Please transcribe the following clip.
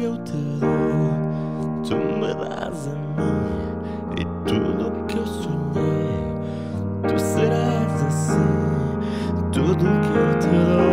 que eu te dou, tu me dás a mim. E tudo que eu sonhei, tu serás assim. Tudo que eu te dou,